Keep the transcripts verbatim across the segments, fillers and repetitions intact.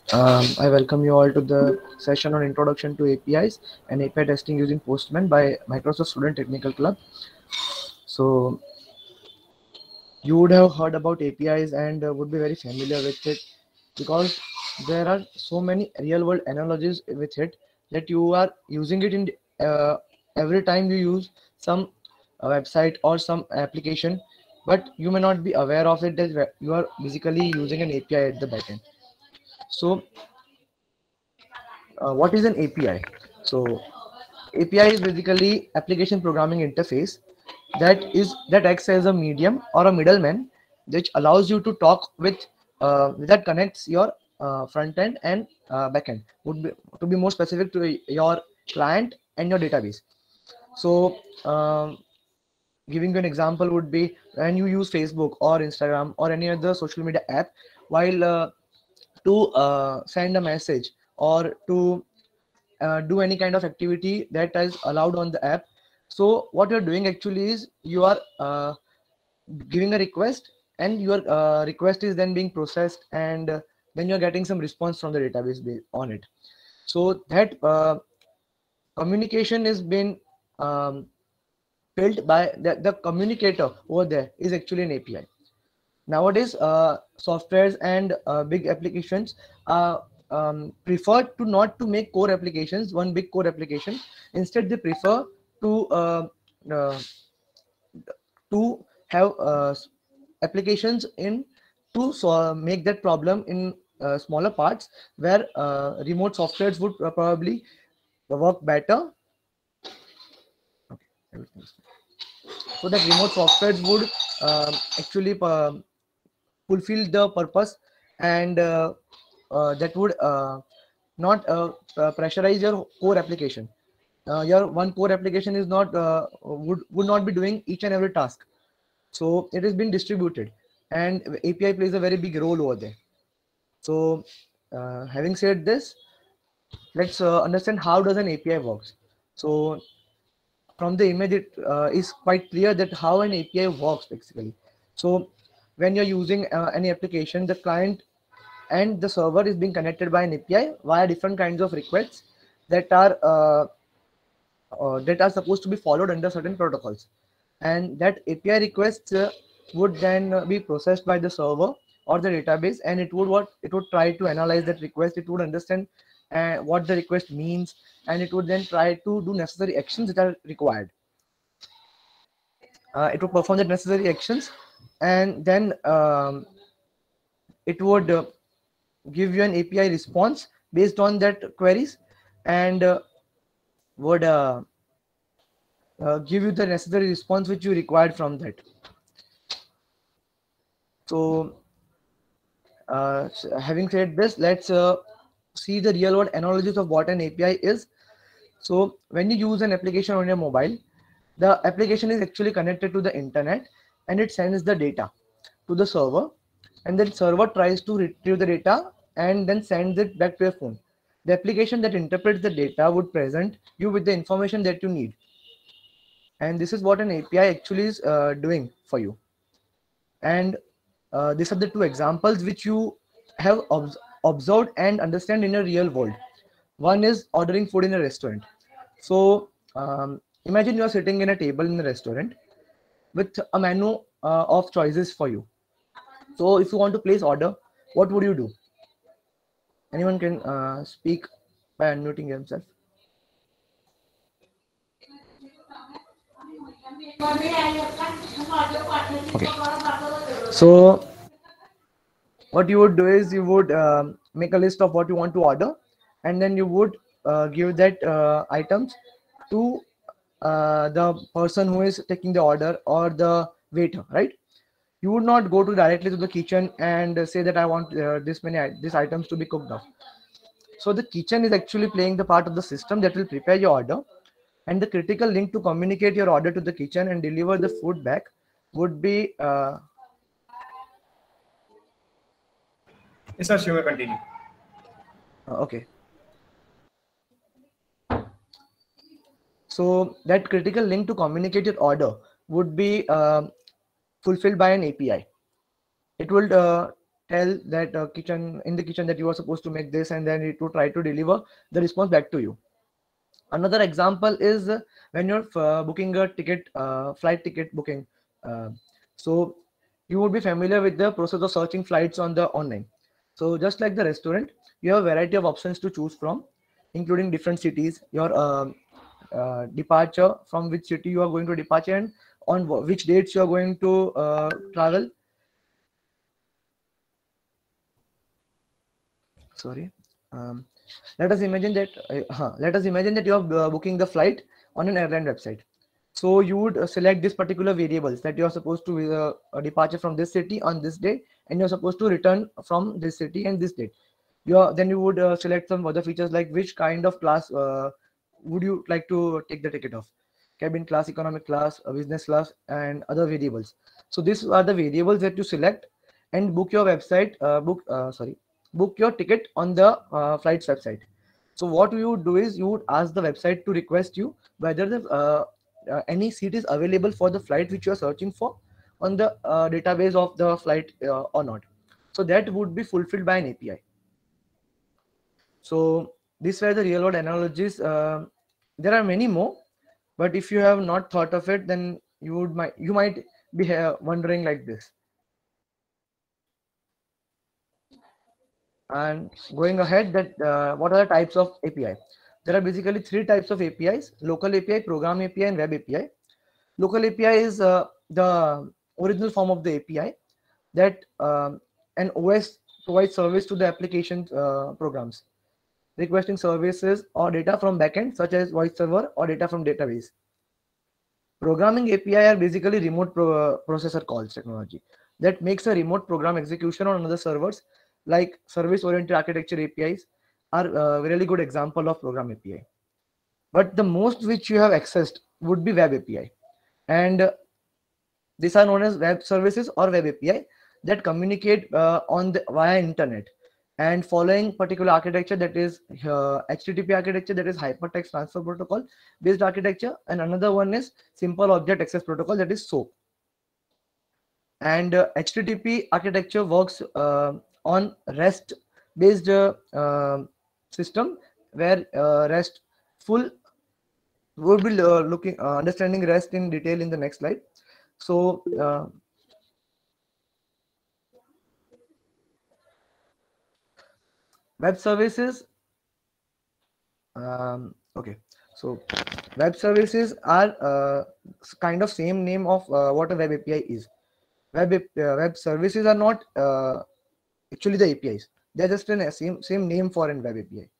Um, I welcome you all to the session on Introduction to A P Is and A P I Testing using Postman by Microsoft Student Technical Club. So, you would have heard about A P Is and uh, would be very familiar with it because there are so many real world analogies with it that you are using it in uh, every time you use some uh, website or some application, but you may not be aware of it that you are basically using an A P I at the backend. So, uh, what is an A P I? So, A P I is basically application programming interface that is that acts as a medium or a middleman, which allows you to talk with uh, that connects your uh, front end and uh, back end. Would be to be more specific to your client and your database. So, um, giving you an example would be when you use Facebook or Instagram or any other social media app while uh, to uh, send a message or to uh, do any kind of activity that is allowed on the app. So what you're doing actually is you are uh, giving a request, and your uh, request is then being processed, and uh, then you're getting some response from the database ba- on it. So that uh, communication is being um, built by the, the communicator over there is actually an A P I. Nowadays, uh, softwares and uh, big applications are um, prefer to not to make core applications, one big core application. Instead, they prefer to uh, uh, to have uh, applications in to so make that problem in uh, smaller parts where uh, remote softwares would probably work better. Okay, everything's fine. So that remote softwares would um actually uh, fulfill the purpose, and uh, uh, that would uh, not uh, uh, pressurize your core application. Uh, your one core application is not uh, would would not be doing each and every task. So it is being distributed, and A P I plays a very big role over there. So uh, having said this, let's uh, understand how does an A P I works. So from the image, it uh, is quite clear that how an A P I works basically. So when you're using uh, any application, the client and the server is being connected by an A P I via different kinds of requests that are uh, uh, that are supposed to be followed under certain protocols, and that A P I requests uh, would then uh, be processed by the server or the database, and it would what it would try to analyze that request. It would understand uh, what the request means, and it would then try to do necessary actions that are required. Uh, it would perform the necessary actions, and then um, it would uh, give you an A P I response based on that queries, and uh, would uh, uh, give you the necessary response which you required from that. So, uh, having said this, let's uh, see the real world analogies of what an A P I is. So, when you use an application on your mobile, the application is actually connected to the internet, and it sends the data to the server, and then server tries to retrieve the data and then sends it back to your phone. The application that interprets the data would present you with the information that you need, and this is what an A P I actually is uh, doing for you. And uh, these are the two examples which you have obs- observed and understand in a real world. One is ordering food in a restaurant. So um, imagine you are sitting in a table in a restaurant with a menu uh, of choices for you. So if you want to place order, what would you do? Anyone can uh, speak by unmuting themselves. Okay. So what you would do is you would um, make a list of what you want to order, and then you would uh, give that uh, items to uh, the person who is taking the order or the waiter, right? You would not go to directly to the kitchen and say that I want uh, this many these items to be cooked off. So the kitchen is actually playing the part of the system that will prepare your order, and the critical link to communicate your order to the kitchen and deliver the food back would be uh, Yes, sir, you may continue. uh, okay. So that critical link to communicate your order would be uh, fulfilled by an A P I. It will uh, tell that uh, kitchen in the kitchen that you are supposed to make this, and then it will try to deliver the response back to you. Another example is uh, when you're uh, booking a ticket, uh, flight ticket booking. Uh, so you would be familiar with the process of searching flights on the online. So just like the restaurant, you have a variety of options to choose from, including different cities, your um uh, departure, from which city you are going to departure, and on wh- which dates you are going to uh, travel. Sorry. Um, let us imagine that uh, huh, let us imagine that you are uh, booking the flight on an airline website. So you would uh, select this particular variables that you are supposed to uh, a departure from this city on this day, and you're supposed to return from this city and this date. You are, then you would uh, select some other features like which kind of class uh, would you like to take the ticket of, cabin class, economic class, uh, business class, and other variables. So these are the variables that you select and book your website uh, book uh, sorry book your ticket on the uh, flight's website. So what you would do is you would ask the website to request you whether the uh, uh, any seat is available for the flight which you are searching for on the uh, database of the flight uh, or not. So that would be fulfilled by an A P I. So these were the real world analogies. Uh, there are many more, but if you have not thought of it, then you would might you might be uh, wondering like this. And going ahead, that uh, what are the types of A P I? There are basically three types of A P Is: local A P I, program A P I, and web A P I. Local A P I is uh, the original form of the A P I that um, an O S provides service to the application uh, programs, requesting services or data from backend such as voice server or data from database. Programming A P I are basically remote pro- uh, processor calls technology that makes a remote program execution on other servers, like service-oriented architecture A P Is are a really good example of program A P I. But the most which you have accessed would be web A P I, and uh, these are known as web services or web A P I that communicate uh, on the via internet and following particular architecture, that is uh, H T T P architecture, that is hypertext transfer protocol based architecture, and another one is simple object access protocol, that is SOAP. And uh, H T T P architecture works uh, on REST based uh, uh, system, where uh, REST full we'll be uh, looking uh, understanding REST in detail in the next slide. So uh, web services um, okay, so web services are uh, s- kind of same name of uh, what a web A P I is. Web A- uh, web services are not uh, actually the A P Is. They're just an a same same name for an web A P I.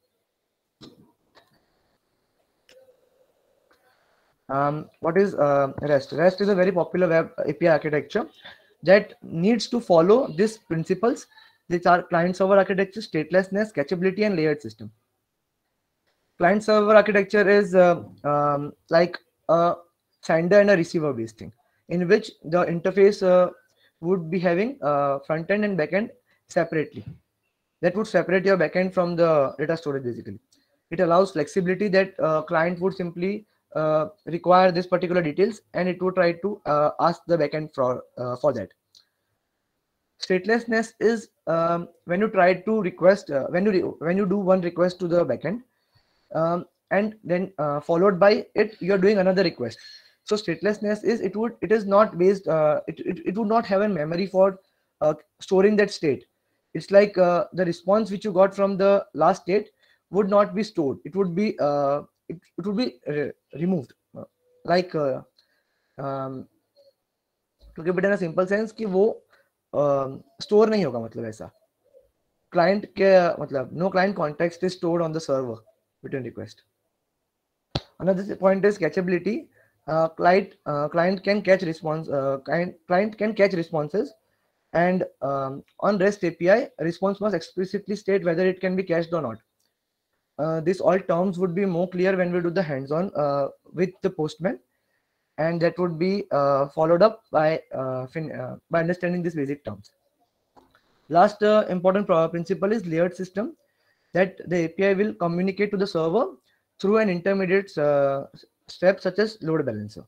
Um, what is uh, REST? REST is a very popular web A P I architecture that needs to follow these principles, which are client server architecture, statelessness, catchability, and layered system. Client server architecture is uh, um, like a sender and a receiver based thing, in which the interface uh, would be having uh, front end and back end separately. That would separate your backend from the data storage basically. It allows flexibility that uh, client would simply uh, require this particular details, and it would try to uh, ask the backend for uh, for that. Statelessness is um, when you try to request uh, when you re- when you do one request to the backend, um, and then uh, followed by it you are doing another request. So statelessness is it would it is not based uh, it, it, it would not have a memory for uh, storing that state. It's like uh, the response which you got from the last state would not be stored, it would be uh, it, it would be re- removed. Uh, like uh, um, to keep it in a simple sense कि वो store नहीं होगा, मतलब ऐसा client के मतलब no client context is stored on the server between request. Another point is catchability. Uh, client uh, client can catch response. Uh, client client can catch responses, and um, on REST A P I, response must explicitly state whether it can be cached or not. Uh, these all terms would be more clear when we do the hands-on uh, with the Postman, and that would be uh, followed up by uh, fin- uh, by understanding these basic terms. Last uh, important pro- principle is layered system, that the A P I will communicate to the server through an intermediate uh, step such as load balancer.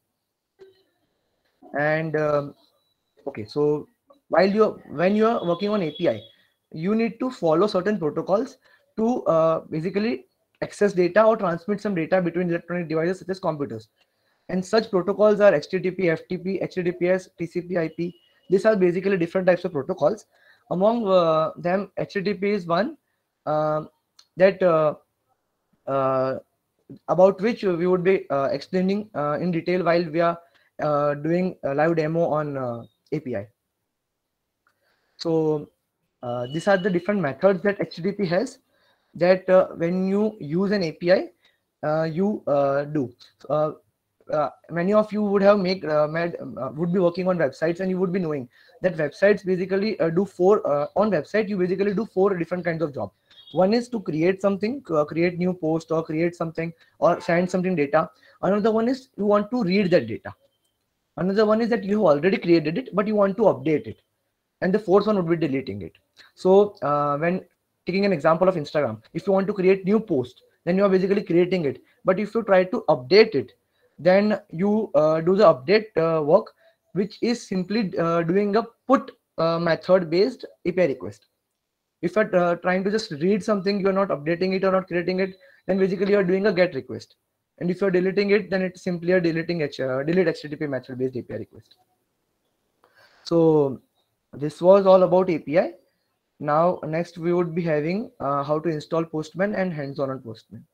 And um, okay, so while you when you are working on A P I, you need to follow certain protocols to uh, basically access data or transmit some data between electronic devices such as computers. And such protocols are H T T P, F T P, H T T P S, T C P I P. These are basically different types of protocols. Among uh, them, H T T P is one uh, that uh, uh, about which we would be uh, explaining uh, in detail while we are uh, doing a live demo on uh, A P I. So uh, these are the different methods that H T T P has, that uh, when you use an A P I, uh, you uh, do. Uh, uh, many of you would have make uh, made, uh, would be working on websites, and you would be knowing that websites basically uh, do four uh, on website. You basically do four different kinds of job. One is to create something, uh, create new post, or create something, or send something data. Another one is you want to read that data. Another one is that you have already created it, but you want to update it. And the fourth one would be deleting it. So uh, when taking an example of Instagram, if you want to create new post, then you are basically creating it. But if you try to update it, then you uh, do the update uh, work, which is simply uh, doing a put uh, method based A P I request. If you're uh, trying to just read something, you're not updating it or not creating it, then basically you're doing a get request. And if you're deleting it, then it's simply a deleting H, uh, delete H T T P method based A P I request. So this was all about A P I. Now next we would be having uh, how to install Postman and hands-on on Postman.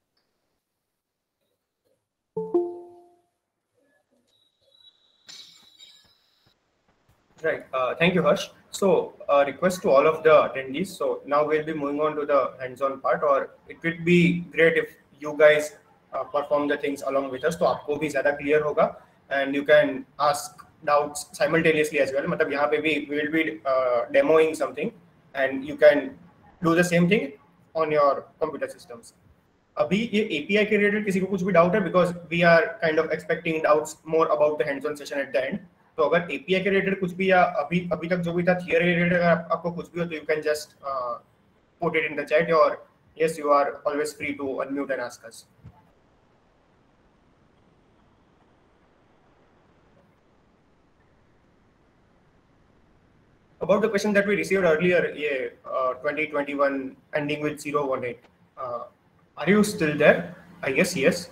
Right. Uh, thank you, Harsh. So, uh, request to all of the attendees. So now we'll be moving on to the hands-on part, or it would be great if you guys uh, perform the things along with us. So आपको भी ज़्यादा clear होगा, and you can ask doubts simultaneously as well. मतलब यहाँ पे भी we will be uh, demoing something, and you can do the same thing on your computer systems. अभी ये A P I के related किसी को कुछ भी doubt है, because we are kind of expecting doubts more about the hands-on session at the end. तो अगर A P I के related कुछ भी, या अभी अभी तक जो भी था theory related, अगर आप, आपको कुछ भी हो तो you can just uh, put it in the chat, or yes, you are always free to unmute and ask us. About the question that we received earlier, yeah, uh, twenty twenty-one ending with zero one eight. Uh, are you still there? I guess yes.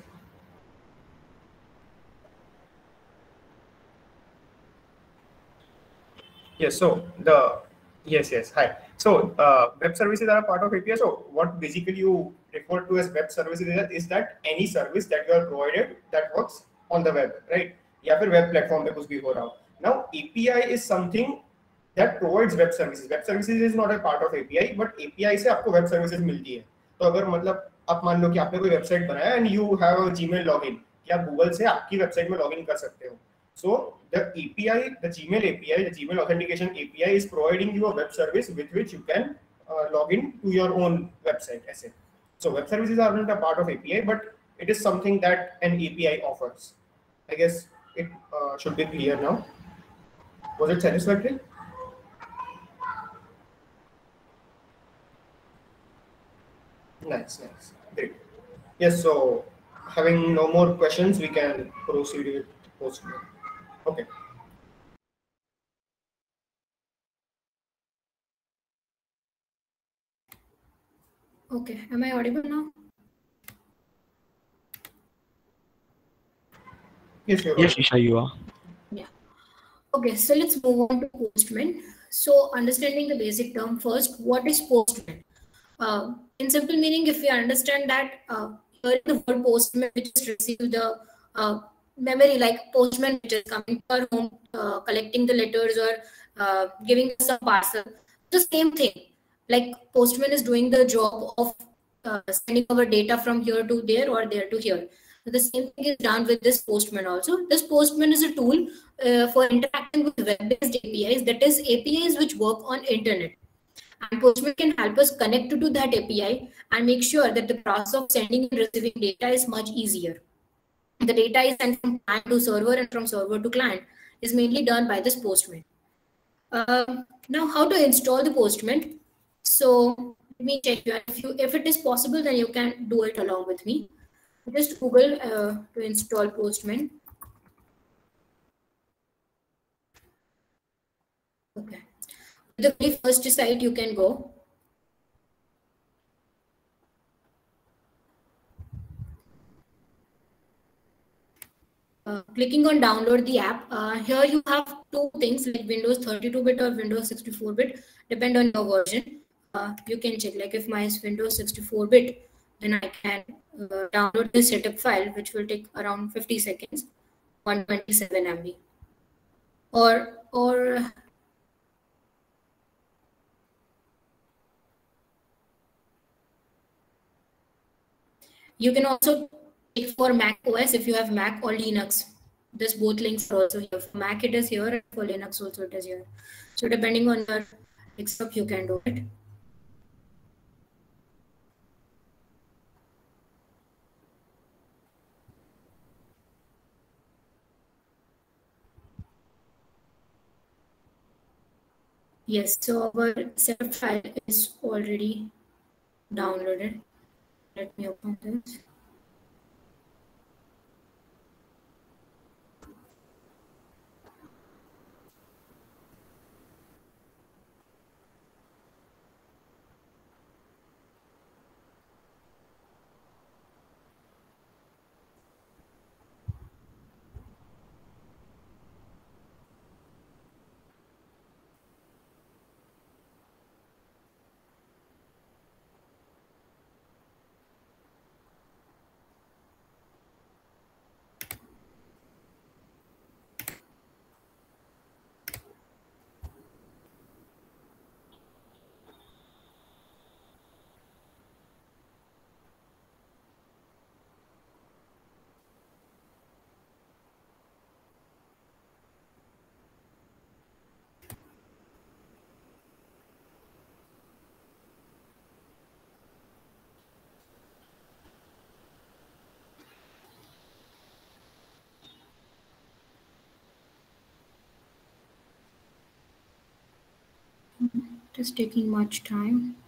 Yes. So the yes, yes. Hi. So uh, web services are a part of A P I. So what basically you refer to as web services is that, is that any service that you are provided that works on the web, right? या फिर web platform पे कुछ भी हो रहा हो. Now A P I is something that provides web services. Web services is not a part of A P I, but A P I से आपको web services मिलती है. तो अगर मतलब आप मान लो कि आपने कोई वेबसाइट बनाया and you have a Gmail login, कि आप Google से आपकी वेबसाइट में लॉगिन कर सकते हो. So the A P I, the Gmail A P I, the Gmail authentication A P I is providing you a web service with which you can uh, log in to your own website. As so web services are not a part of A P I, but it is something that an A P I offers. I guess it uh, should be clear now. Was it satisfactory? Nice, nice, great. Yes, so having no more questions, we can proceed with Postman. Okay. Okay, am I audible now? Yes, you're Yes, Isha, you are. Yeah. Okay, so let's move on to Postman. So understanding the basic term first, what is Postman? Uh, in simple meaning, if we understand that uh, here the word Postman, which is receive the uh, memory, like postman which is coming to our home, uh, collecting the letters or uh, giving us a parcel, the same thing. Like postman is doing the job of uh, sending our data from here to there or there to here. So the same thing is done with this postman also. This postman is a tool uh, for interacting with web-based A P Is, that is A P Is which work on internet. And Postman can help us connect to that A P I and make sure that the process of sending and receiving data is much easier. The data is sent from client to server and from server to client is mainly done by this Postman. Uh, now, how to install the Postman? So let me check you. If, you. if it is possible, then you can do it along with me. Just Google uh, to install Postman. Okay. the very first site you can go. Uh, clicking on download the app, uh, here you have two things like Windows thirty-two bit or Windows sixty-four bit, depend on your version. Uh, you can check, like if my is Windows sixty-four bit, then I can uh, download the setup file, which will take around fifty seconds, one twenty-seven M B. Or, or you can also take for Mac O S if you have Mac or Linux. This both links are also here. For Mac it is here, and for Linux also it is here. So depending on your desktop, you can do it. Yes, so our setup file is already downloaded. Let me open this. It is taking much time.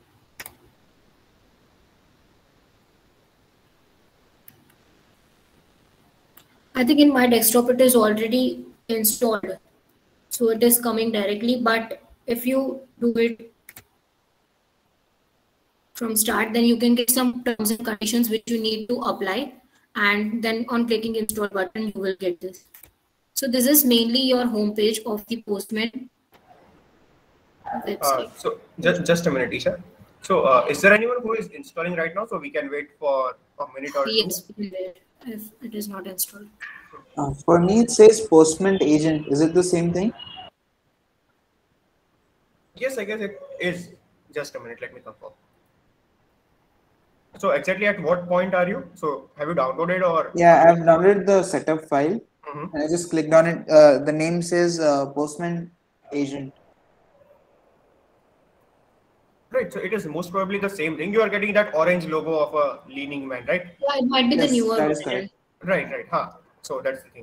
I think in my desktop it is already installed, so it is coming directly. But if you do it from start, then you can get some terms and conditions which you need to apply, and then on clicking install button you will get this. So this is mainly your homepage of the Postman website. Uh, so just just a minute, Isha. So uh, is there anyone who is installing right now? So we can wait for a minute or Yes, two. we can wait if it is not installed. Uh, for me, it says Postman agent. Is it the same thing? Yes, I guess it is. Just a minute, let me confirm. So exactly at what point are you? So have you downloaded or? Yeah, I've downloaded the setup file Mm-hmm. and I just clicked on it. Uh, the name says uh, Postman agent. Right, so it is most probably the same thing. You are getting that orange logo of a leaning man, right? Yeah, it might be Yes, the newer that is version. correct. Right, right. Huh. So that's the thing.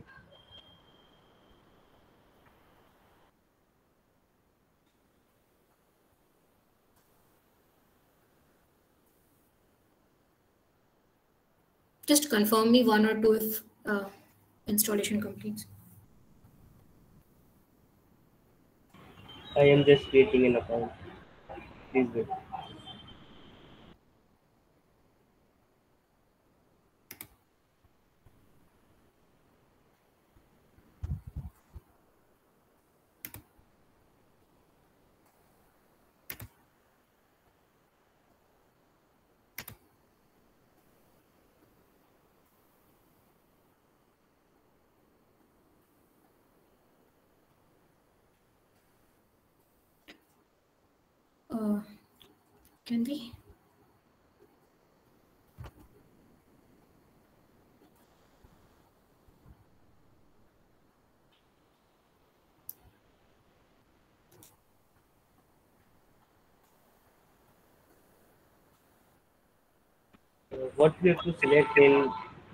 Just confirm me one or two if uh, installation completes. I am just creating an account. Please wait. Uh, can they? Uh, what we have to select in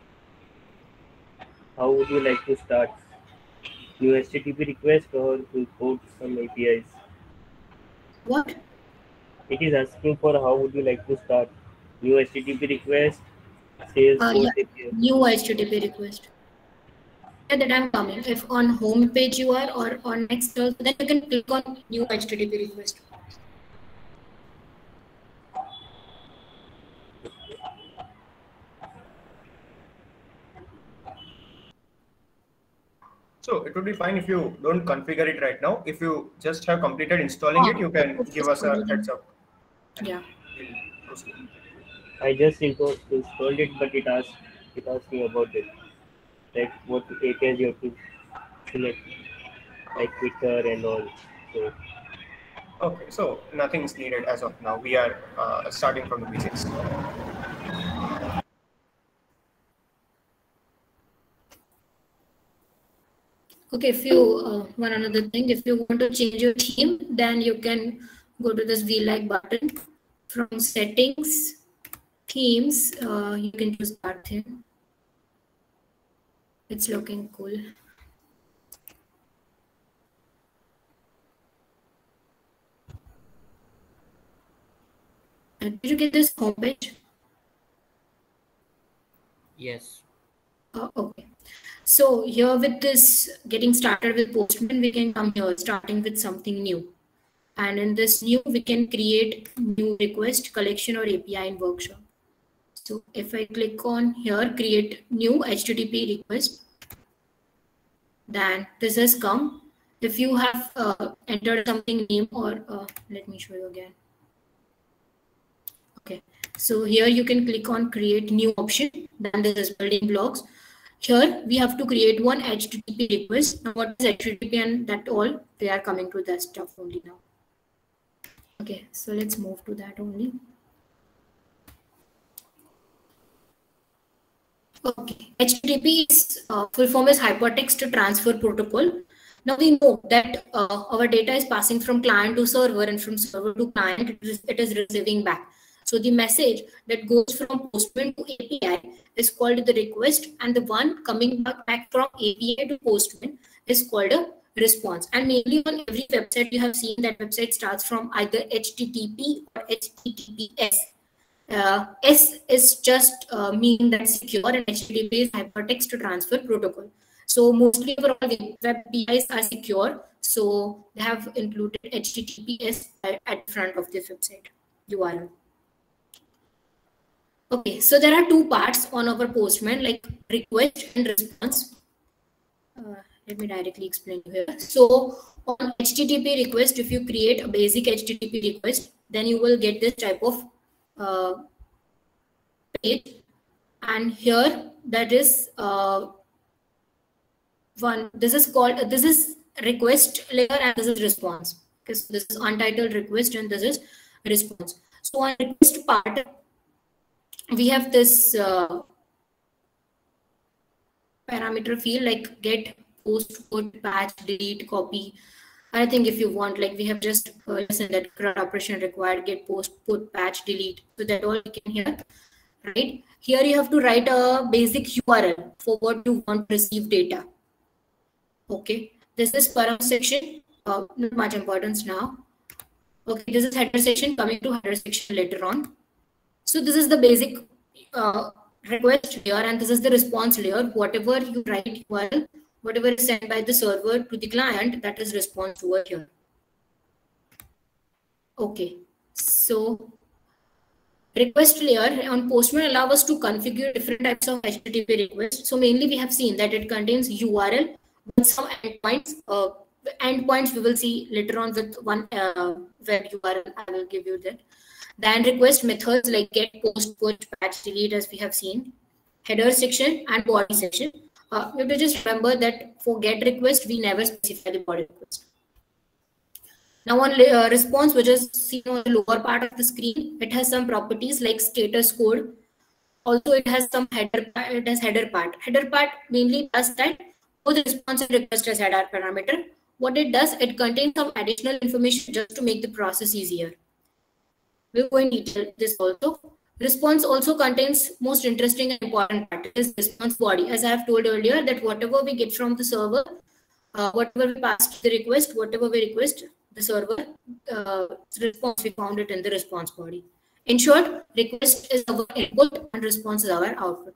how would you like to start? New H T T P request or import some A P Is? What? It is asking for how would you like to start? New H T T P request, Salesforce Uh, yeah, A P I. new H T T P request. Yeah, that I'm coming. If on home page you are or on next, uh, then you can click on new H T T P request. So it would be fine if you don't configure it right now. If you just have completed installing it, you can give us a heads up. Yeah. We'll proceed. I just installed installed it, but it asked it asked me about it, like what A P Is you have to select, like Twitter and all. So Okay, so nothing is needed as of now. We are uh, starting from the basics. Okay, if you uh, one another thing, if you want to change your theme, then you can go to this V like button. From settings, themes, uh, you can choose that theme. It's looking cool. Uh, did you get this homepage? Yes. Uh, okay. So here with this getting started with Postman, we can come here starting with something new. And in this new, we can create new request, collection, or A P I in Workshop. So if I click on here, create new H T T P request, then this has come. If you have uh, entered something name or uh, let me show you again. Okay, so here you can click on create new option. Then this is building blocks. Here we have to create one H T T P request. Now what is H T T P and that all, we are coming to that stuff only now. Okay, so let's move to that only. Okay, H T T P is uh, full form is Hypertext Transfer Protocol. Now we know that uh, our data is passing from client to server and from server to client, it is, it is receiving back. So the message that goes from Postman to A P I is called the request, and the one coming back, back from A P I to Postman is called a response. And mainly on every website you have seen that website starts from either H T T P or H T T P S. Uh, S is just uh, meaning that secure, and H T T P is Hypertext Transfer Protocol. So mostly our web A P Is are secure, so they have included H T T P S at the front of the website U R L. Okay, so there are two parts on our Postman, like request and response. Uh, let me directly explain here. So on H T T P request, if you create a basic H T T P request, then you will get this type of uh, page. And here that is uh, one, this is called, this is request layer and this is response. Okay, so this is untitled request and this is response. So on request part, we have this uh, parameter field like get, post, put, patch, delete, copy. I think if you want, like we have just uh, listened that CRUD operation required get, post, put, patch, delete. So that all you can hear, right? Here you have to write a basic U R L for what you want to receive data. Okay, this is param section, uh, not much importance now. Okay, this is header section, coming to header section later on. So this is the basic uh, request layer, and this is the response layer. Whatever you write U R L, whatever is sent by the server to the client, that is response over here. Okay, so request layer on Postman allow us to configure different types of H T T P requests. So mainly we have seen that it contains U R L with some endpoints. Uh, endpoints we will see later on with one uh, web U R L. I will give you that. Then request methods like get, post, put, patch, delete, as we have seen. Header section and body section. Uh, you have to just remember that for get request, we never specify the body request. Now on uh, response, which is seen on the lower part of the screen, it has some properties like status code. Also, it has some header. It has header part. Header part mainly does that both response and request as header parameter. What it does, it contains some additional information just to make the process easier. We'll go in detail this also. Response also contains most interesting and important part is response body. As I have told earlier, that whatever we get from the server, uh, whatever we pass to the request, whatever we request, the server uh, response, we found it in the response body. In short, request is our input and response is our output.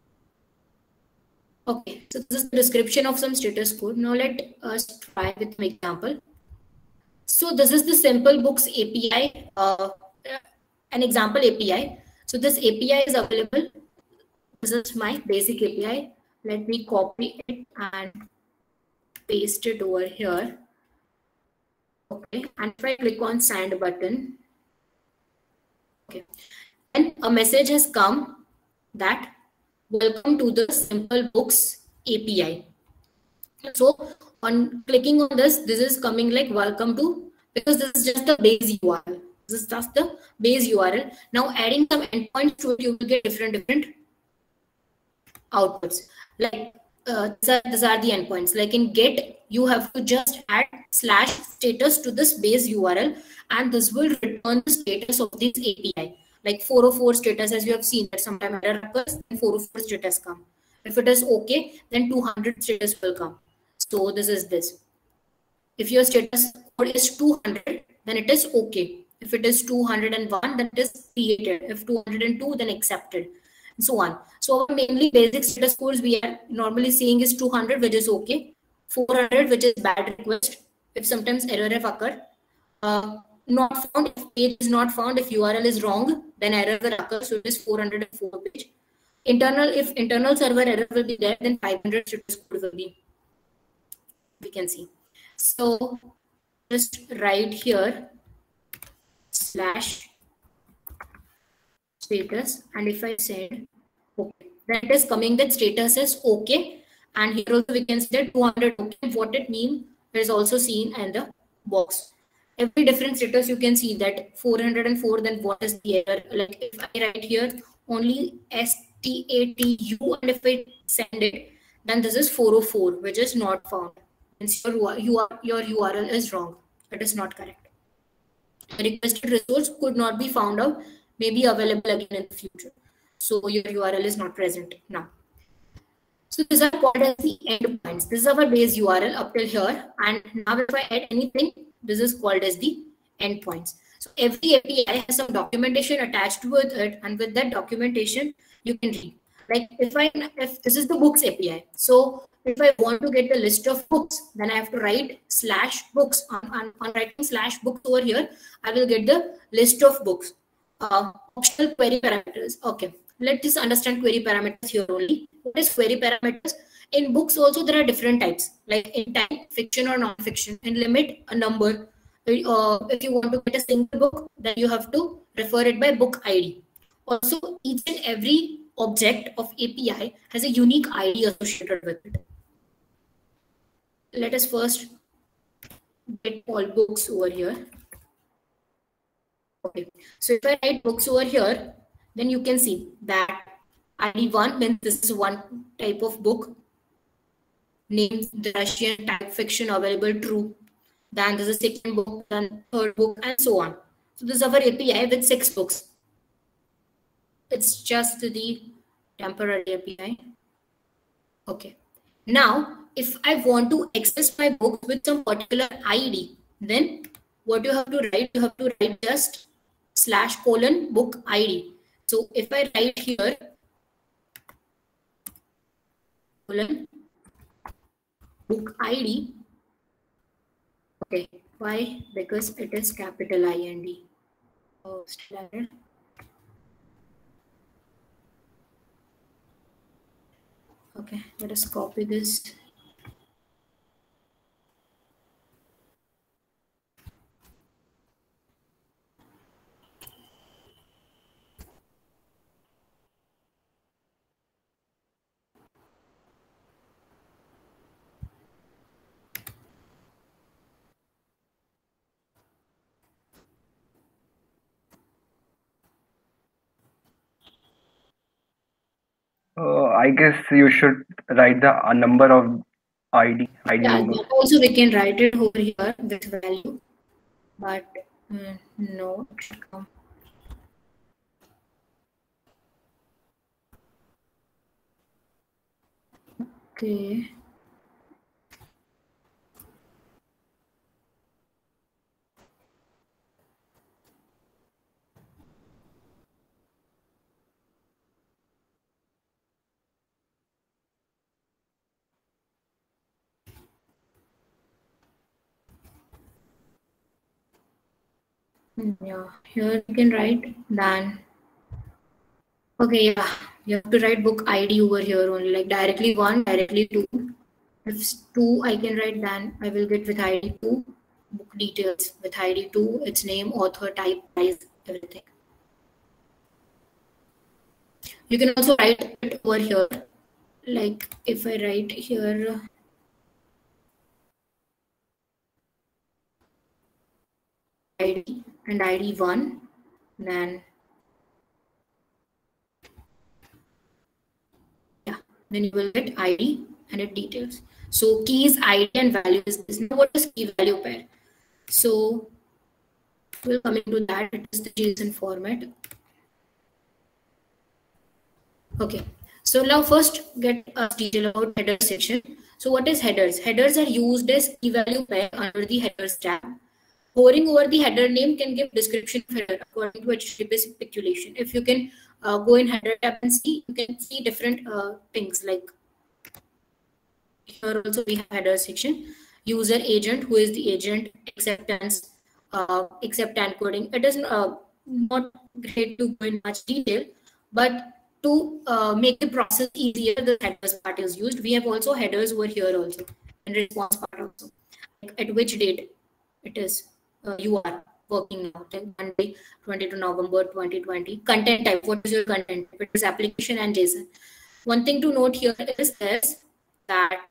Okay, so this is the description of some status code. Now let us try with an example. So this is the simple books A P I, uh, an example A P I. So this A P I is available. This is my basic A P I. Let me copy it and paste it over here. Okay, and if I click on send button, okay, and a message has come that welcome to the Simple Books A P I. So on clicking on this, this is coming like welcome to, because this is just the base U R L. This is just the base U R L. Now adding some endpoints to it, you will get different different outputs. Like uh, these, are, these are the endpoints. Like in get, you have to just add slash status to this base U R L, and this will return the status of this A P I. Like four oh four status, as you have seen that sometimes error occurs, and four oh four status come. If it is okay, then two hundred status will come. So this is this. If your status code is two hundred, then it is okay. If it is two hundred one, then it is created. If two hundred two, then accepted, and so on. So our mainly basic status codes we are normally seeing is two hundred, which is okay. four hundred, which is bad request. If sometimes error have occurred. Uh, not found, if page is not found, if U R L is wrong, then error will occur. So it is four hundred four page. Internal, if internal server error will be there, then five hundred status code will be, we can see. So just write here slash status, and if I send okay, then it is coming that status is okay, and here also we can see that two hundred okay. What it means is also seen in the box. Every different status you can see that four hundred four, then what is the error? Like if I write here only S T A T U, and if I send it, then this is four oh four, which is not found. Means your, your, your U R L is wrong. It is not correct. The requested resource could not be found out, may be available again in the future. So your U R L is not present now. So these are called as the endpoints. This is our base U R L up till here. And now if I add anything, this is called as the endpoints. So every A P I has some documentation attached with it, and with that documentation, you can read. Like if I, if this is the books A P I. So if I want to get the list of books, then I have to write slash books. On, on, on writing slash books over here, I will get the list of books. Uh, optional query parameters. Okay, let's just understand query parameters here only. What is query parameters? In books also there are different types, like in time, fiction or non-fiction. In limit, a number. Uh, if you want to get a single book, then you have to refer it by book I D. Also, each and every object of A P I has a unique I D associated with it. Let us first get all books over here. Okay, so if I write books over here, then you can see that I D one means this is one type of book. Name the Russian type fiction available true. Then there's a second book, then third book, and so on. So this is our A P I with six books. It's just the temporary A P I. Okay. Now, if I want to access my book with some particular I D, then what you have to write, you have to write just slash colon book I D. So if I write here colon book I D, okay, why? Because it is capital I N D. Oh, still okay, let us copy this. Uh, I guess you should write the uh, number of I D. I D Yeah, number. that also we can write it over here with value, but mm, no, it should come. Okay. Yeah, here you can write then Okay, yeah, you have to write book I D over here only, like directly one, directly two. If it's two, I can write, then I will get with I D two, book details with I D two, its name, author, type, price, everything. You can also write it over here. Like if I write here, I D and I D one, then yeah, then you will get I D and it details. So keys, I D and value is this. Now what is key value pair? So we'll come into that. It is the JSON format. Okay. So now first get us detail about header section. So what is headers? Headers are used as key value pair under the headers tab. Hovering over the header name can give description of header according to H T T P speculation. If you can uh, go in header tab and see, you can see different uh, things like here also we have header section, user agent, who is the agent, acceptance, uh, accept and coding. It is uh, not great to go in much detail, but to uh, make the process easier, the headers part is used. We have also headers over here also, and response part also. Like at which date it is uh, you are working now, like Monday, twenty-second November twenty twenty. Content type, what is your content? It is application and JSON. One thing to note here is this, that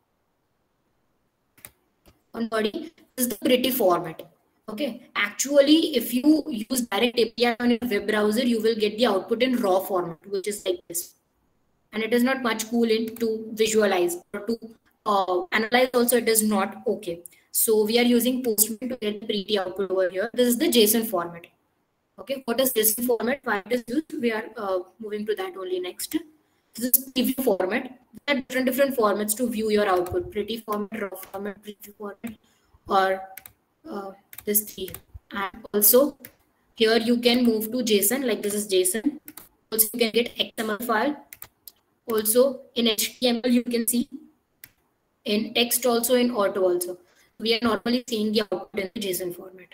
on body is the pretty format. Okay, actually, if you use direct A P I on your web browser, you will get the output in raw format, which is like this, and it is not much cool in to visualize or to uh, analyze. Also, it is not okay. So we are using Postman to get the pretty output over here. This is the JSON format. Okay, what is JSON format? Why it is used? We are uh, moving to that only next. This is preview format. There are different different formats to view your output: pretty format, raw format, preview format, or uh, this three. And also here you can move to JSON, like this is JSON. Also you can get X M L file. Also in H T M L you can see, in text also, in auto also. We are normally seeing the output in the JSON format.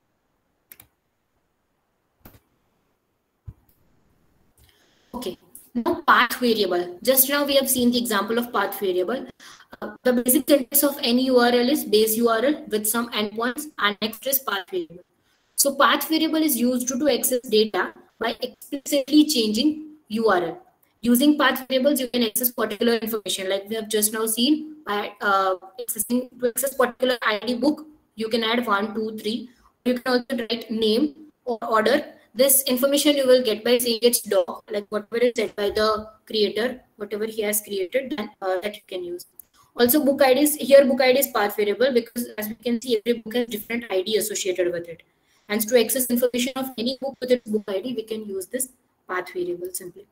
Okay, now path variable. Just now we have seen the example of path variable. Uh, the basic syntax of any U R L is base U R L with some endpoints, and next is path variable. So path variable is used to, to access data by explicitly changing U R L. Using path variables, you can access particular information, like we have just now seen. By uh, accessing to access particular I D book, you can add one, two, three. You can also write name or order. This information you will get by saying it's doc, like whatever is said by the creator, whatever he has created, then uh, that you can use. Also, book I Ds, here book I D is path variable because as we can see, every book has different I D associated with it. And to access information of any book with its book I D, we can use this path variable simply.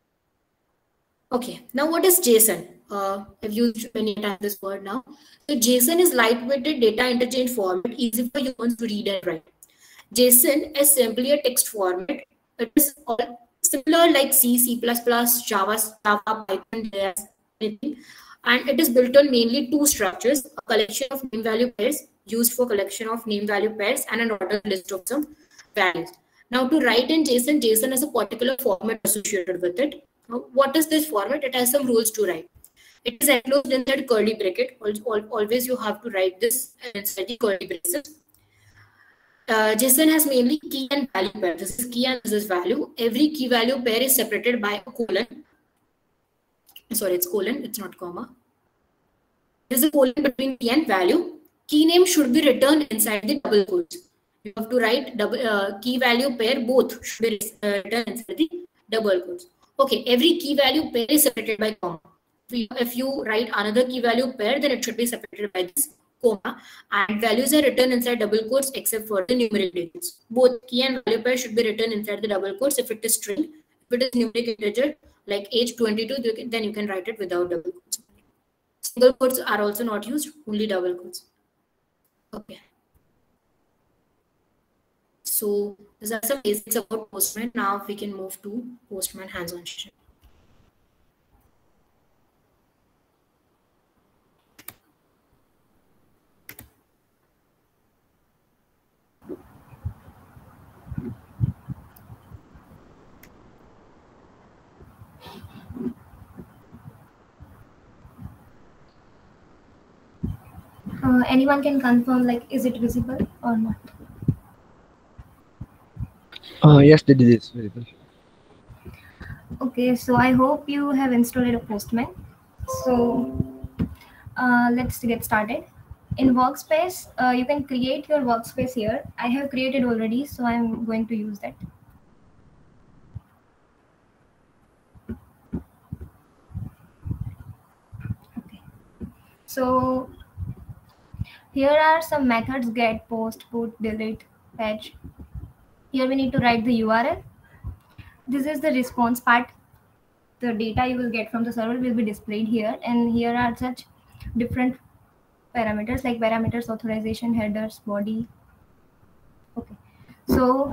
Okay, now what is JSON? Uh, I've used many times this word now. So JSON is lightweighted data interchange format, easy for humans to read and write. JSON is simply a text format. It is all similar like C, C plus plus, Java, Java, Python, J S, anything. And it is built on mainly two structures: a collection of name value pairs used for collection of name value pairs, and an ordered list of some values. Now to write in JSON, JSON has a particular format associated with it. Now, what is this format? It has some rules to write. It is enclosed in that curly bracket. Always you have to write this inside the curly braces. Uh, JSON has mainly key and value pair. This is key and this is value. Every key value pair is separated by a colon. Sorry, it's colon, it's not comma. There's a colon between key and value. Key name should be written inside the double quotes. You have to write double uh, key value pair, both should be uh, written inside the double quotes. Okay, every key value pair is separated by comma. If you write another key value pair, then it should be separated by this comma, and values are written inside double quotes except for the numeric digits. Both key and value pair should be written inside the double quotes if it is string. If it is numeric integer like age twenty-two, you can, then you can write it without double quotes. Single quotes are also not used, only double quotes. Okay. So these are some basics about Postman. Now we can move to Postman hands-on session. Uh, anyone can confirm, like, is it visible or not? Uh, yes, it is visible. Okay, so I hope you have installed a Postman. So uh, let's get started. In Workspace, uh, you can create your workspace here. I have created already, so I'm going to use that. Okay. So here are some methods: get, post, put, delete, fetch. Here we need to write the U R L. This is the response part. The data you will get from the server will be displayed here, and here are such different parameters like parameters, authorization, headers, body. Okay, so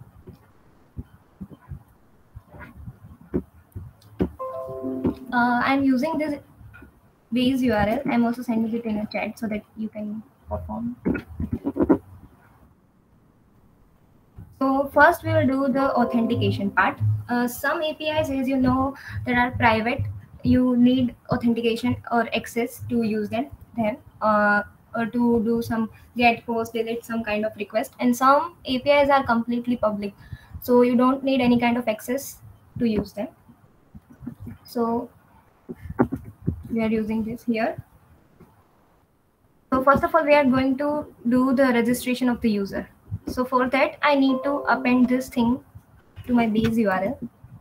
uh, I'm using this base U R L. I'm also sending it in a chat so that you can perform. So first we will do the authentication part. Uh, some A P Is, as you know, that are private. You need authentication or access to use them, them uh, or to do some get, post, delete, some kind of request. And some A P Is are completely public, so you don't need any kind of access to use them. So we are using this here. So first of all, we are going to do the registration of the user. So for that, I need to append this thing to my base U R L.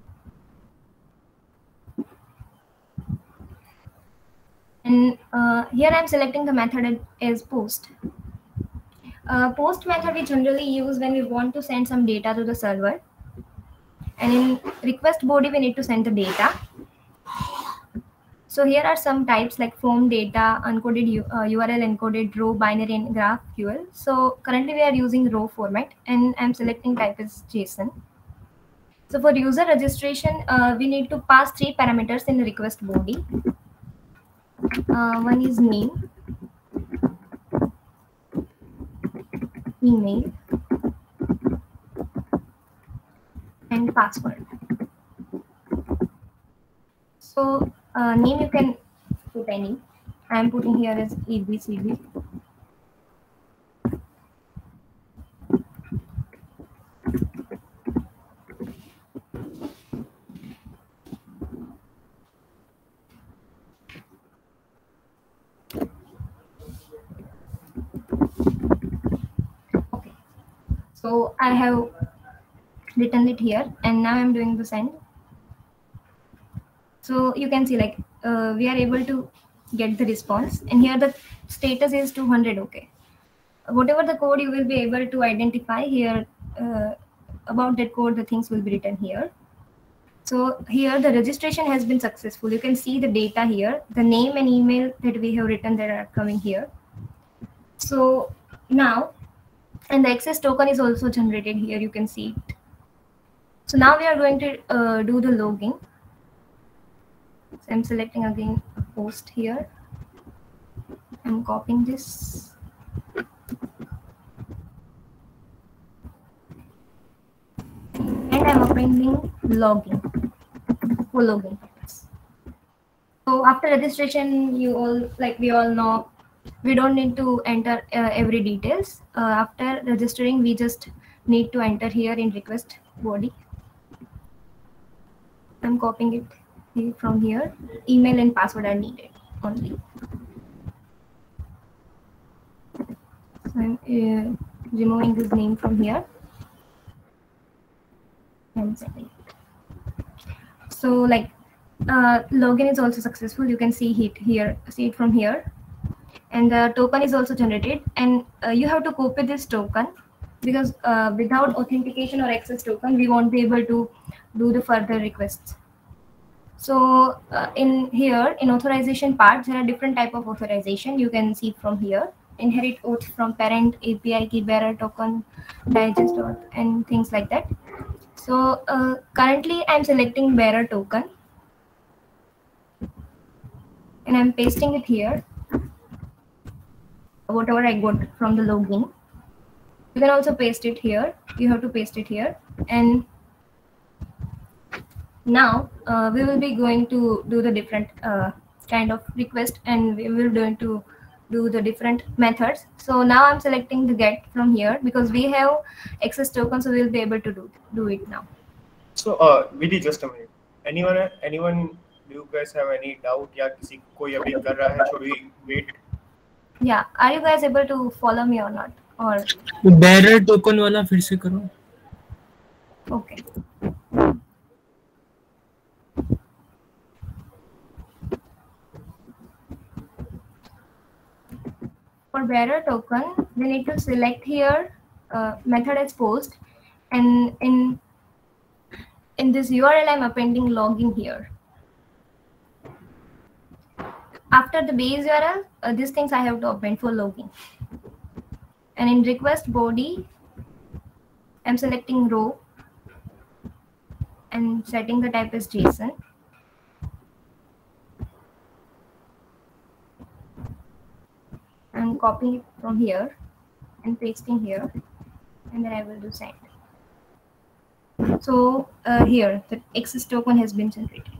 And uh, here I'm selecting the method as post. Uh, post method we generally use when we want to send some data to the server. And in request body, we need to send the data. So here are some types like form data, uncoded U, uh, U R L encoded, row, binary, and GraphQL. So currently we are using row format, and I'm selecting type as JSON. So for user registration, uh, we need to pass three parameters in the request body. Uh, one is name, email, and password. So uh, name you can put any. I am putting here as A B C D. Okay. So I have written it here, and now I'm doing the send. So you can see, like, uh, we are able to get the response, and here the status is two hundred. Okay, whatever the code you will be able to identify here, uh, about that code, the things will be written here. So here the registration has been successful. You can see the data here, the name and email that we have written that are coming here. So now, and the access token is also generated here, you can see it. So now we are going to uh, do the login. So I'm selecting again a post here. I'm copying this. And I'm appending login for login purpose. So after registration, you all, like we all know, we don't need to enter uh, every details. Uh, after registering, we just need to enter here in request body. I'm copying it from here. Email and password are needed only. So I'm uh, removing this name from here and sending it. So like uh, login is also successful. You can see it here, see it from here, and the token is also generated. And uh, you have to copy this token because uh, without authentication or access token, we won't be able to do the further requests. So uh, in here, in authorization part, there are different type of authorization. You can see from here: inherit auth from parent, A P I key bearer token, digest auth, and things like that. So uh, currently, I'm selecting bearer token, and I'm pasting it here. Whatever I got from the login, you can also paste it here. You have to paste it here, and Now uh, we will be going to do the different uh, kind of request, and we will going to do the different methods. So now I'm selecting the get from here because we have access token, so we'll be able to do do it now. So uh, Vidhi, just a minute. Anyone, anyone, do you guys have any doubt? या किसी कोई अभी कर रहा है? Should we wait? Yeah, are you guys able to follow me or not? Or bearer token वाला फिर से करो. Okay. For bearer token, we need to select here uh, method as post, and in in this U R L I'm appending login here. After the base U R L, uh, these things I have to append for login. And in request body, I'm selecting row and setting the type as JSON. And copying it from here and pasting here, and then I will do send. So uh, here the access token has been generated.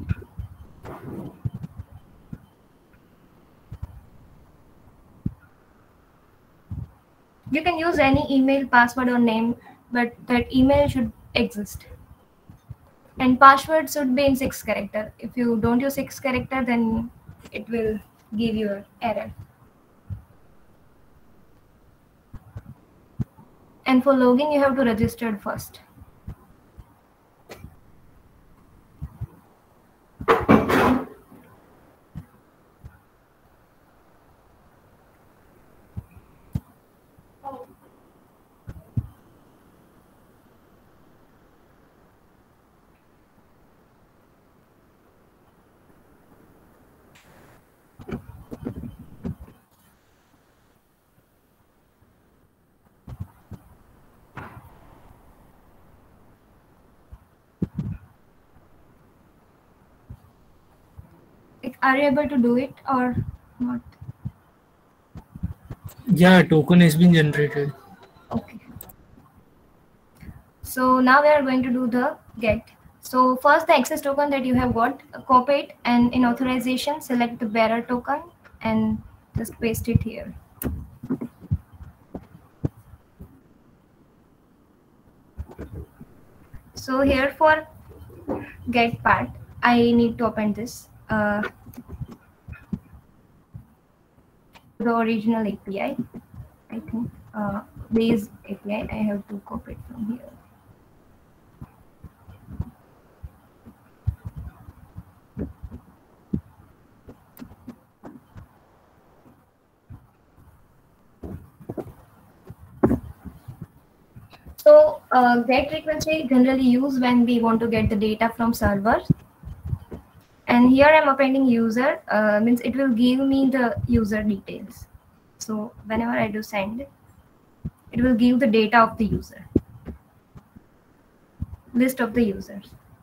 You can use any email, password, or name, but that email should exist. And password should be in six character. If you don't use six character, then it will give you an error. And for login, you have to register first. Are you able to do it or not? Yeah, token has been generated. Okay. So now we are going to do the get. So first the access token that you have got, copy it, and in authorization select the bearer token and just paste it here. So here for get part, I need to append this. Uh, the original A P I, I think uh, base A P I, I have to copy it from here. So uh, get request we generally use when we want to get the data from server. And here I'm appending user, uh, means it will give me the user details. So whenever I do send, it will give the data of the user, list of the users.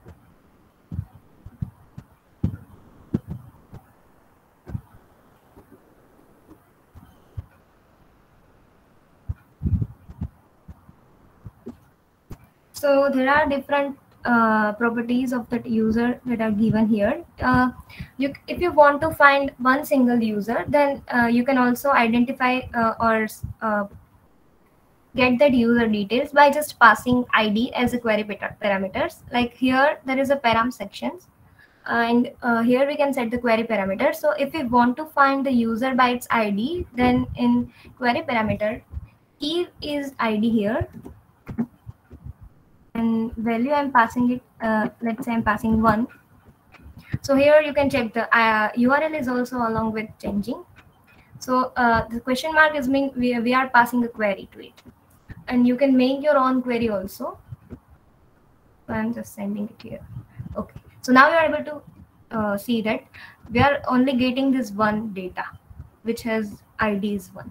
So there are different uh, properties of that user that are given here. Uh, you, if you want to find one single user, then uh, you can also identify uh, or uh, get that user details by just passing I D as a query parameters. Like here, there is a param sections, and uh, here we can set the query parameter. So if we want to find the user by its I D, then in query parameter, key is I D here. And value I'm passing it, uh, let's say I'm passing one. So here you can check the uh, U R L is also along with changing. So uh, the question mark is mean we, we are passing a query to it. And you can make your own query also. So I'm just sending it here. Okay. So now you are able to uh, see that we are only getting this one data, which has I D is one.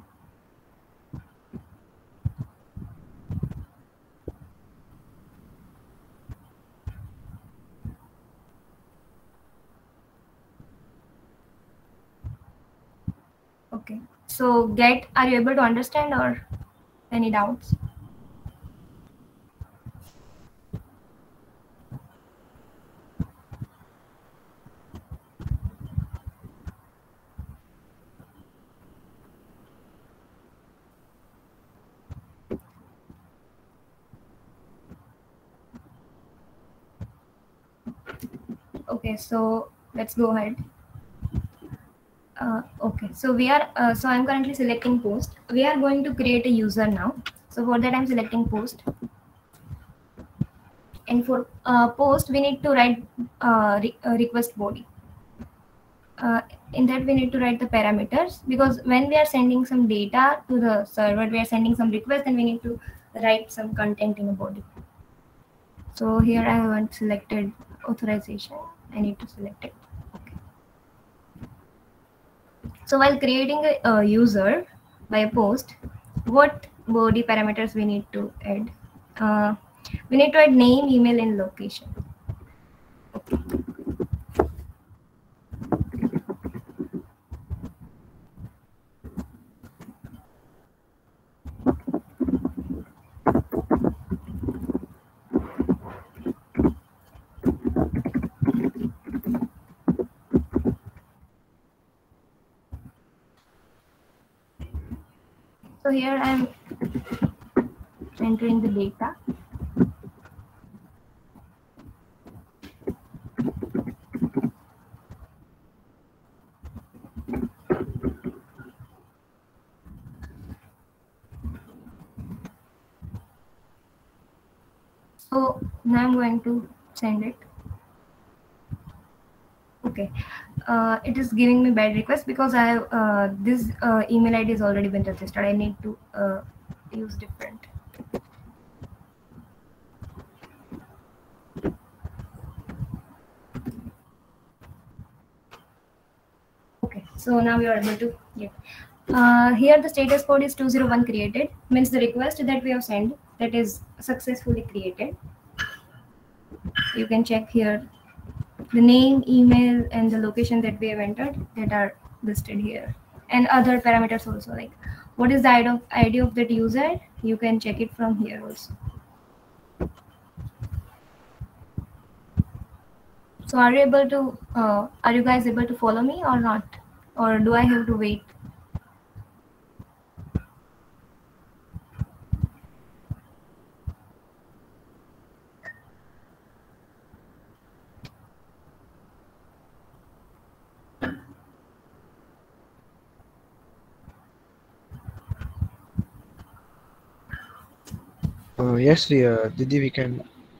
Okay, so get, are you able to understand or any doubts? Okay, so let's go ahead. Uh, okay, so we are, uh, so I'm currently selecting post. We are going to create a user now. So for that I'm selecting post. And for uh, post, we need to write uh, re uh, request body. Uh, in that we need to write the parameters, because when we are sending some data to the server, we are sending some request and we need to write some content in a body. So here I haven't selected authorization. I need to select it. Okay. So while creating a, a user by a post, what body parameters we need to add? Uh, we need to add name, email, and location. Okay. So here I am entering the data. So now I'm going to send it. Okay, uh, it is giving me bad request because I have uh, this uh, email I D has already been registered. I need to uh, use different. Okay, so now we are able to get. Uh, here the status code is two zero one created, means the request that we have sent, that is successfully created. You can check here the name, email, and the location that we have entered that are listed here, and other parameters also, like what is the I D of, I D of that user. You can check it from here also. So are you able to, uh, are you guys able to follow me or not? Or do I have to wait? Uh, yes, we, uh, Didi, we can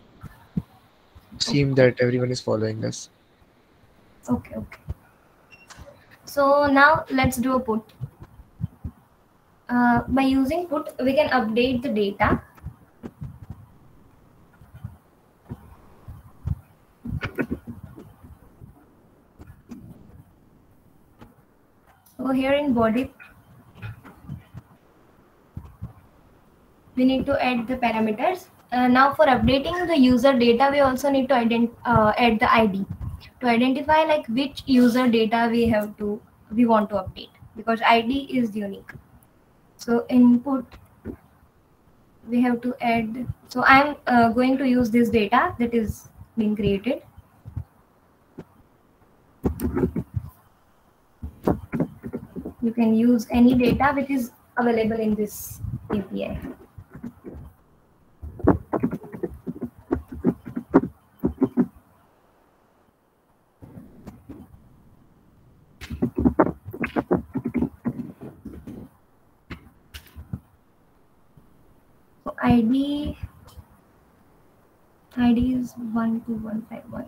seem that everyone is following us. Okay, okay. So now let's do a put. Uh, by using put, we can update the data. So here in body, we need to add the parameters. Uh, now for updating the user data, we also need to ident uh, add the I D to identify like which user data we have to, we want to update, because I D is unique. So input, we have to add. So I'm uh, going to use this data that is being created. You can use any data which is available in this A P I. So I D, I D is one two one five one.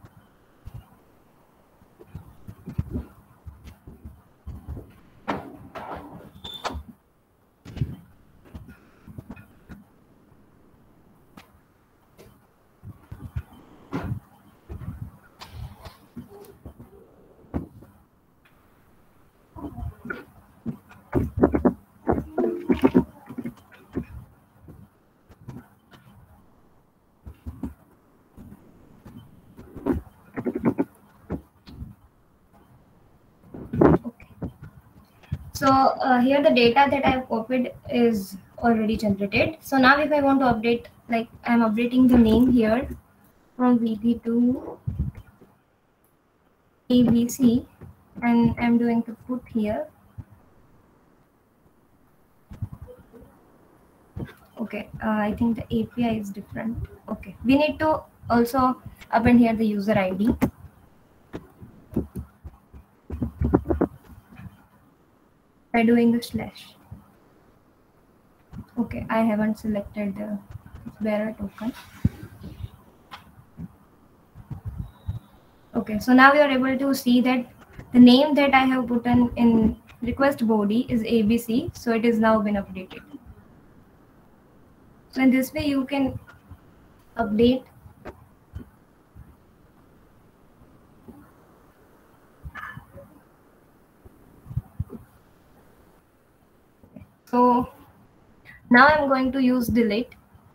So uh, here the data that I have copied is already generated. So now if I want to update, like I'm updating the name here from V P to A B C, and I'm doing to put here. Okay, uh, I think the A P I is different. Okay, we need to also append here the user I D. by doing the slash. Okay, I haven't selected the bearer token. Okay, so now you are able to see that the name that I have put in, in request body is A B C, so it is now been updated. So in this way you can update so now I'm going to use delete,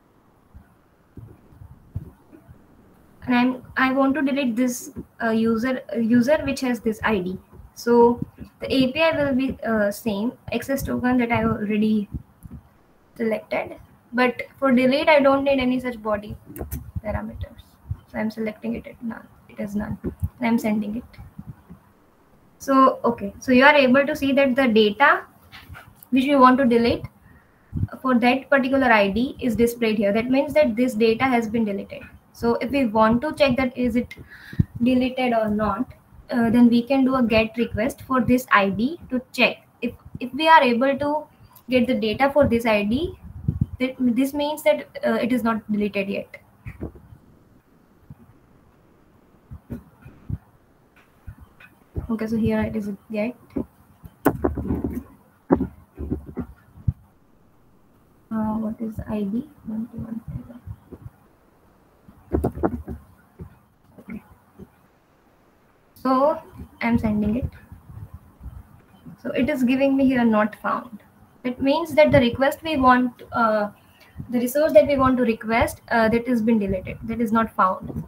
and I'm I want to delete this uh, user uh, user which has this I D. So the A P I will be uh, same access token that I already selected, but for delete I don't need any such body parameters. So I'm selecting it at none. It is none. And I'm sending it. So okay, so you are able to see that the data which we want to delete for that particular I D is displayed here. That means that this data has been deleted. So if we want to check that is it deleted or not, uh, then we can do a get request for this I D to check. If if we are able to get the data for this I D, that this means that uh, it is not deleted yet. Okay, so here it is get. Uh, what is I D? one two one seven. Okay. So I'm sending it. So it is giving me here not found. That means that the request we want, uh, the resource that we want to request, uh, that has been deleted. That is not found.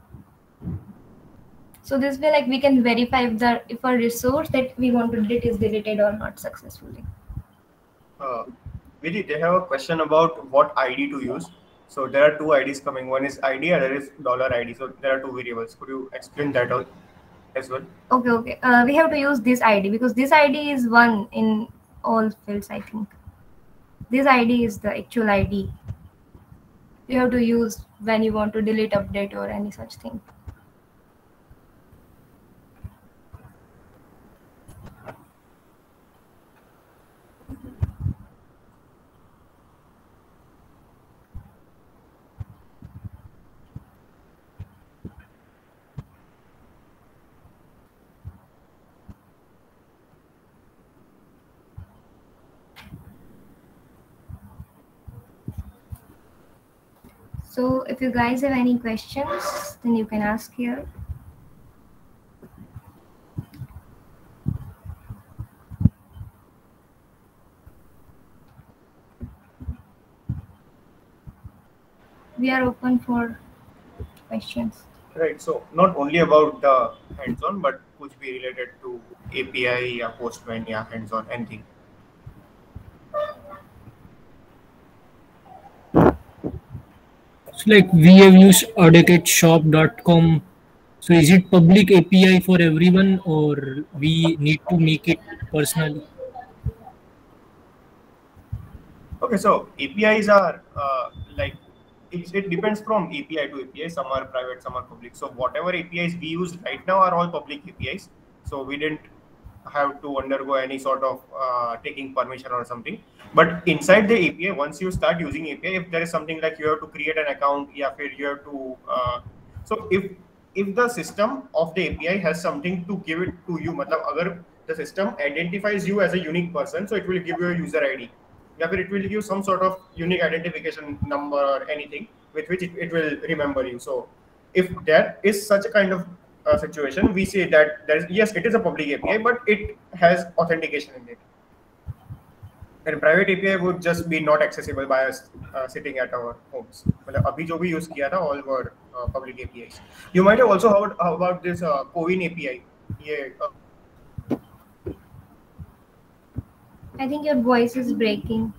So this way, like we can verify if the if a resource that we want to delete is deleted or not successfully. Uh, Vidi, they have a question about what I D to use. So there are two I Ds coming. One is I D, other is dollar I D. So there are two variables. Could you explain that all as well? Okay, okay. Uh, we have to use this I D because this I D is one in all fields, I think. This I D is the actual I D. You have to use when you want to delete, update, or any such thing. So if you guys have any questions, then you can ask here. We are open for questions. Right. So not only about the hands-on, but could be related to A P I, yeah, Postman, yeah, hands-on, anything. So like we have used audacate shop dot com. So is it public A P I for everyone or we need to make it personally? Okay, so A P Is are uh, like it, it depends from A P I to A P I. Some are private, some are public. So whatever A P Is we use right now are all public A P Is. So we didn't have to undergo any sort of uh, taking permission or something. But inside the A P I, once you start using A P I, if there is something like you have to create an account, yeah, you have to. Uh, so if if the system of the A P I has something to give it to you, matlab, agar the system identifies you as a unique person, so it will give you a user I D. Yeah, it will give you some sort of unique identification number or anything with which it, it will remember you. So if that is such a kind of uh, situation, we say that there is, yes, it is a public A P I, but it has authentication in it. And private A P I would just be not accessible by us uh, sitting at our homes. Abhi jo bhi use kiya tha, all were uh, public A P Is. You might have also heard about this uh, Cowin A P I. Yeah, uh, I think your voice is breaking.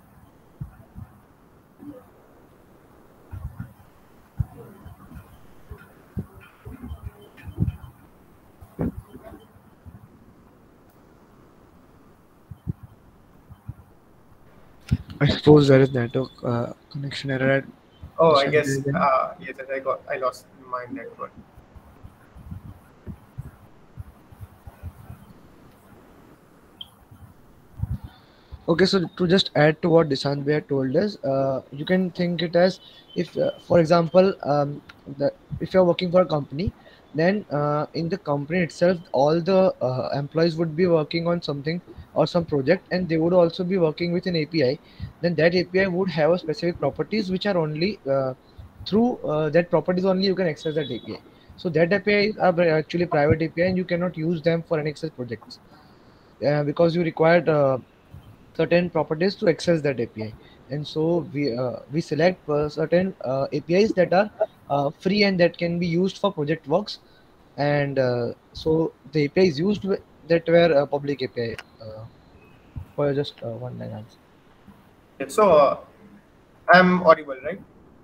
I suppose there is network uh, connection error. oh, I guess uh, yes, I got I lost my network. Okay, so to just add to what Dishant Bhai told us, uh, you can think it as if, uh, for example, um, the, if you're working for a company, then uh, in the company itself, all the uh, employees would be working on something or some project, and they would also be working with an A P I. Then that A P I would have a specific properties which are only uh, through uh, that properties only you can access that A P I. So that A P Is are actually private A P I, and you cannot use them for any access projects uh, because you required. Uh, certain properties to access that A P I. And so we uh, we select uh, certain uh, A P Is that are uh, free and that can be used for project works. And uh, so the A P Is used wi- that were a public A P I uh, for just uh, one line answer. So uh, I'm audible, right?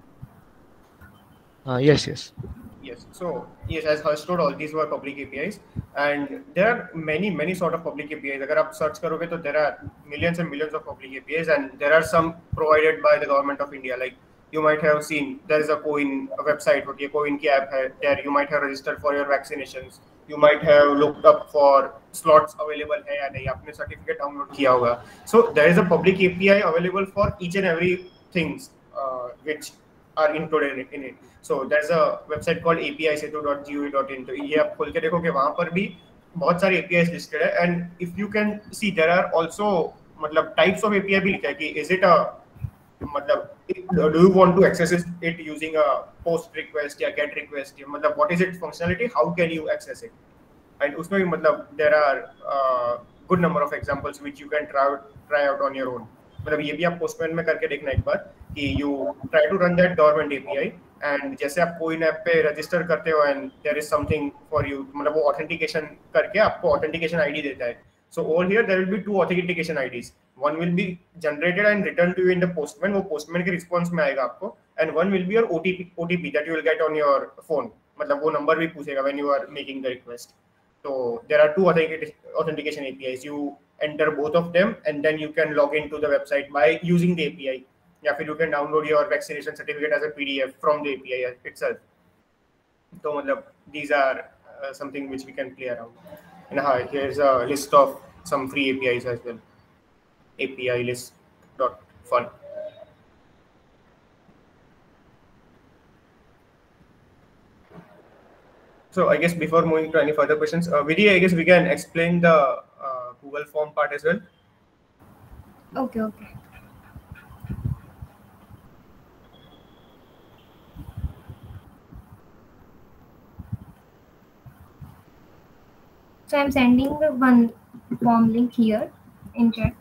Uh, yes, yes. Yes. So yes, as Harsh told, all these were public A P Is, and there are many, many sort of public A P Is. अगर आप search करोगे तो there are millions and millions of public A P Is, and there are some provided by the government of India. Like you might have seen, there is a CoWIN a website होती है, CoWIN की app है. There you might have registered for your vaccinations. You might have looked up for slots available है या नहीं. आपने certificate download किया होगा. So there is a public A P I available for each and every things uh, which are included in it. So there's a website called A P I setu dot gov dot in. तो ये आप खोल के देखोगे वहाँ पर भी बहुत सारे A P Is listed है. And if you can see, there are also मतलब types of A P I भी लिखा है कि is it a मतलब do you want to access it using a post request या get request, मतलब what is its functionality, how can you access it. And उसमें भी मतलब there are uh, good number of examples which you can try try out on your own. मतलब ये भी आप postman में करके देखना एक बार कि you try to run that government A P I, and जैसे आप कोई ऐप पे रजिस्टर करते हो and there is something for you, मतलब वो authentication करके आपको authentication I D देता है. So over here there will be two authentication I Ds. One will be generated and returned to you in the postman. वो postman के response में आएगा आपको, and one will be your O T P O T P that you will get on your phone. मतलब वो number भी पूछेगा when you are making the request. So there are two authentication A P Is. You enter both of them, and then you can log into the website by using the A P I. या फिर you can download your vaccination certificate as a P D F from the A P I itself. So मतलब these are uh, something which we can play around. And uh, here's a list of some free A P Is as well. A P I list dot fun. So I guess before moving to any further questions, uh, Vidhi, I guess we can explain the uh, Google form part as well. Okay, okay. So I'm sending the one form link here in chat.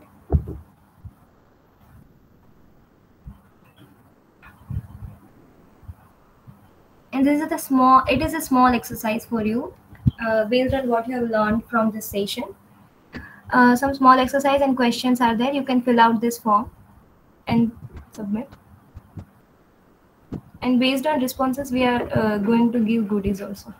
And this is the small, it is a small exercise for you uh, based on what you have learned from this session. Uh, some small exercise and questions are there. You can fill out this form and submit. And based on responses, we are uh, going to give goodies also.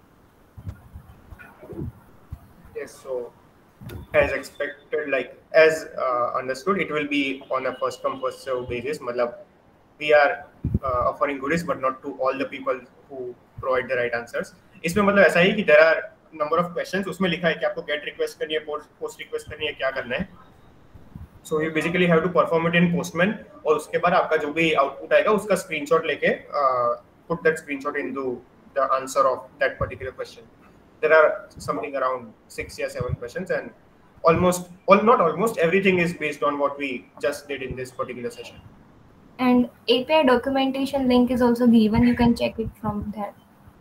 Yes, so as expected, like as uh, understood, it will be on a first come first serve basis. मतलब we are uh, offering goodies, but not to all the people who provide the right answers. इसमें मतलब ऐसा ही कि there are number of questions. उसमें लिखा है कि आपको get request करनी है, post post request करनी है, क्या करना है. So you basically have to perform it in Postman, और उसके बाद आपका जो भी output आएगा उसका screenshot लेके uh, put that screenshot into the answer of that particular question. There are something around six or seven questions, and almost, well, not almost everything is based on what we just did in this particular session. And A P I documentation link is also given. You can check it from there.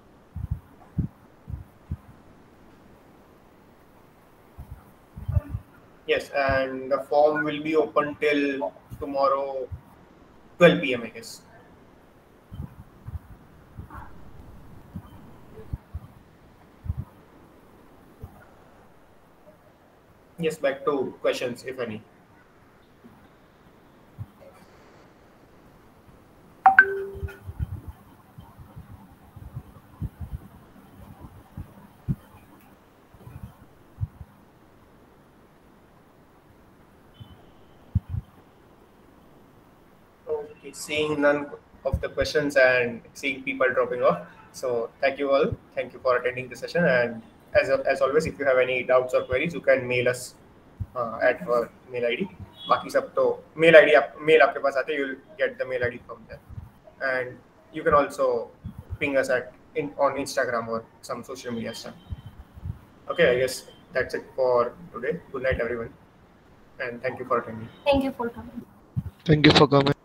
Yes, and the form will be open till tomorrow, twelve p m I guess. Yes, back to questions, if any. Okay, seeing none of the questions and seeing people dropping off. So thank you all. Thank you for attending the session. And as, as always, if you have any doubts or queries, you can mail us uh, at our mail I D. बाकी सब तो mail ID आप mail आपके पास आते, you'll get the mail I D from there, and you can also ping us at in on Instagram or some social media stuff. Okay, I guess that's it for today. Good night, everyone, and thank you for attending. Thank you for coming. Thank you for coming.